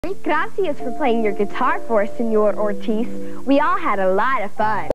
Gracias for playing your guitar for us, Senor Ortiz. We all had a lot of fun.